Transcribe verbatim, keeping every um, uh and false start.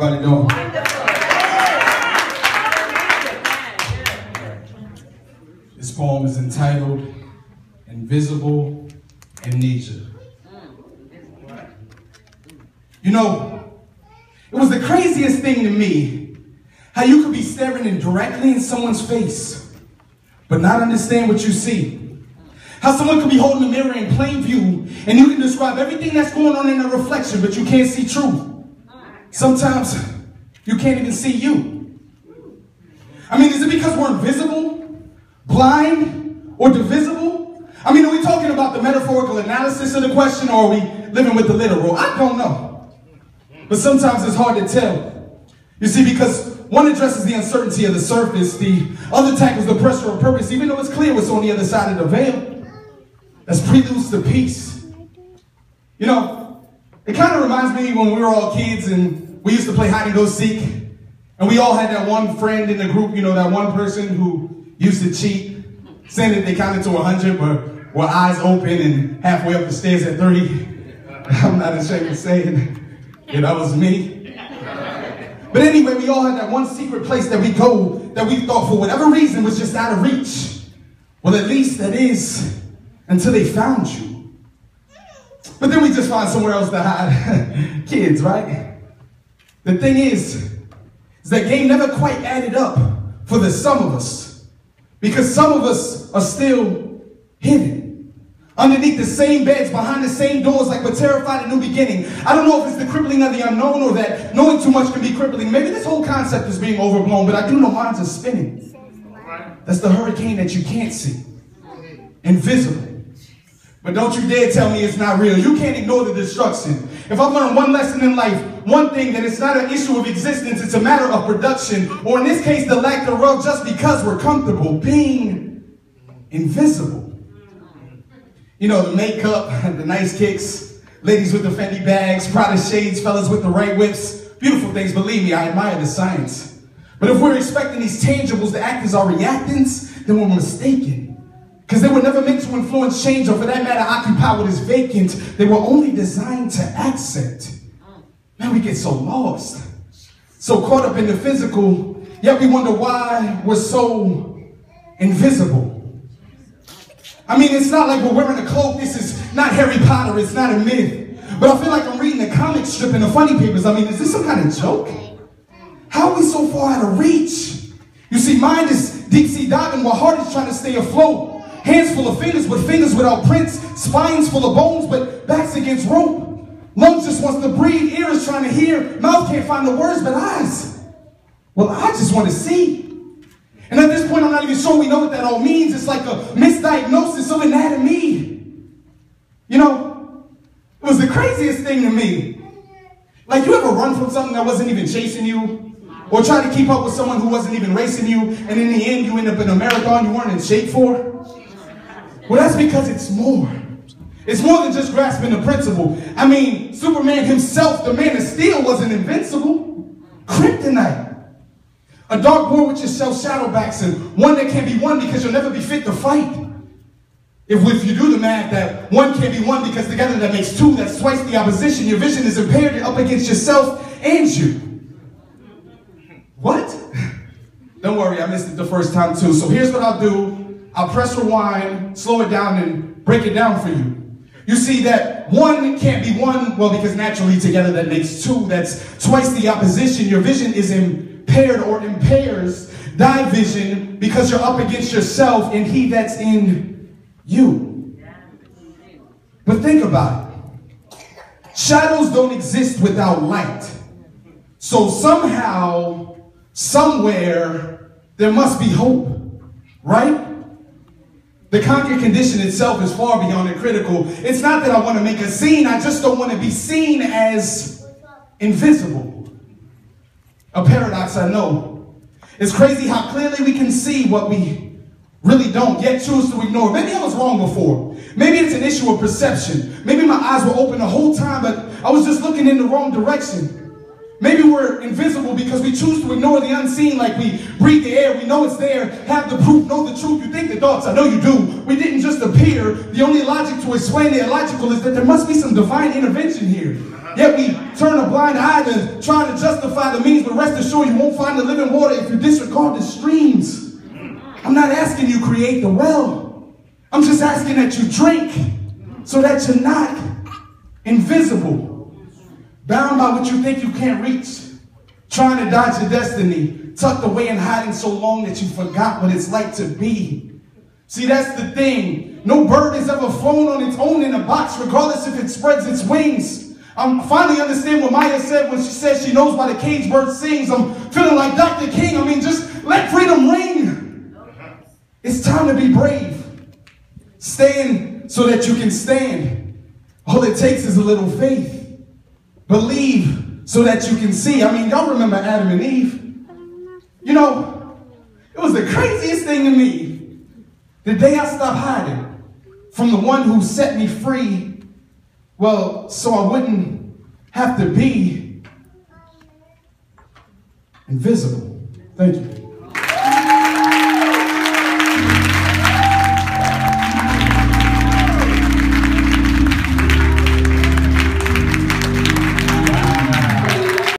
everybody doing? This poem is entitled Invisible Amnesia. You know, it was the craziest thing to me how you could be staring in directly in someone's face but not understand what you see. How someone could be holding a mirror in plain view and you can describe everything that's going on in a reflection, but you can't see truth. Sometimes you can't even see you. I mean, is it because we're invisible, blind, or divisible? I mean, are we talking about the metaphorical analysis of the question, or are we living with the literal? I don't know. But sometimes it's hard to tell. You see, because one addresses the uncertainty of the surface, the other tackles the pressure of purpose, even though it's clear what's on the other side of the veil. That's preludes to peace. You know, it kind of reminds me when we were all kids and we used to play hide and go seek, and we all had that one friend in the group, you know, that one person who used to cheat, saying that they counted to a hundred, but were eyes open and halfway up the stairs at thirty. I'm not ashamed of saying, yeah, that was me. But anyway, we all had that one secret place that we go that we thought for whatever reason was just out of reach. Well, at least that is until they found you. But then we just find somewhere else to hide. Kids, right? The thing is, is that game never quite added up for the some of us. Because some of us are still hidden. Underneath the same beds, behind the same doors, like we're terrified of new beginning. I don't know if it's the crippling of the unknown or that knowing too much can be crippling. Maybe this whole concept is being overblown, but I do know minds are spinning. That's the hurricane that you can't see. Invisible. But don't you dare tell me it's not real. You can't ignore the destruction. If I've learned one lesson in life, one thing, that it's not an issue of existence, it's a matter of production, or in this case, the lack thereof, just because we're comfortable being invisible. You know, the makeup, the nice kicks, ladies with the Fendi bags, Prada shades, fellas with the right whips, beautiful things, believe me, I admire the science. But if we're expecting these tangibles to act as our reactants, then we're mistaken. Because they were never meant to influence change, or for that matter, occupy what is vacant. They were only designed to accent. Man, we get so lost, so caught up in the physical, yet we wonder why we're so invisible. I mean, it's not like we're wearing a cloak. This is not Harry Potter. It's not a myth. But I feel like I'm reading a comic strip in the funny papers. I mean, is this some kind of joke? How are we so far out of reach? You see, mind is deep sea diving while heart is trying to stay afloat. Hands full of fingers, but fingers without prints. Spines full of bones, but backs against rope. Lungs just wants to breathe. Ears trying to hear. Mouth can't find the words, but eyes, well, I just want to see. And at this point, I'm not even sure we know what that all means. It's like a misdiagnosis of anatomy. You know, it was the craziest thing to me. Like, you ever run from something that wasn't even chasing you? Or try to keep up with someone who wasn't even racing you, and in the end, you end up in a marathon you weren't in shape for? Well, that's because it's more. It's more than just grasping the principle. I mean, Superman himself, the Man of Steel, wasn't invincible. Kryptonite. A dark war with yourself shadowbacks, and one that can't be won because you'll never be fit to fight. If, if you do the math that one can't be won because together that makes two, that's twice the opposition. Your vision is impaired, you're up against yourself and you. What? Don't worry, I missed it the first time too. So here's what I'll do. I'll press rewind, slow it down, and break it down for you. You see that one can't be one, well, because naturally together that makes two. That's twice the opposition. Your vision is impaired or impairs thy vision because you're up against yourself and he that's in you. But think about it. Shadows don't exist without light. So somehow, somewhere, there must be hope, right? The concrete condition itself is far beyond the critical. It's not that I want to make a scene, I just don't want to be seen as invisible. A paradox, I know. It's crazy how clearly we can see what we really don't, yet choose to ignore. Maybe I was wrong before. Maybe it's an issue of perception. Maybe my eyes were open the whole time, but I was just looking in the wrong direction. Maybe we're invisible because we choose to ignore the unseen like we breathe the air. We know it's there, have the proof, know the truth. You think the thoughts, I know you do. We didn't just appear. The only logic to explain the illogical is that there must be some divine intervention here. Yet we turn a blind eye to try to justify the means, but rest assured you won't find the living water if you disregard the streams. I'm not asking you create the well. I'm just asking that you drink so that you're not invisible, bound by what you think you can't reach, trying to dodge your destiny, tucked away and hiding so long that you forgot what it's like to be. See, that's the thing. No bird has ever flown on its own in a box, regardless if it spreads its wings. I'm finally understand what Maya said when she said she knows why the cage bird sings. I'm feeling like Doctor King. I mean, just let freedom ring. It's time to be brave. Stand so that you can stand. All it takes is a little faith. Believe so that you can see. I mean, y'all remember Adam and Eve? You know, it was the craziest thing to me. The day I stopped hiding from the one who set me free, well, so I wouldn't have to be invisible. Thank you.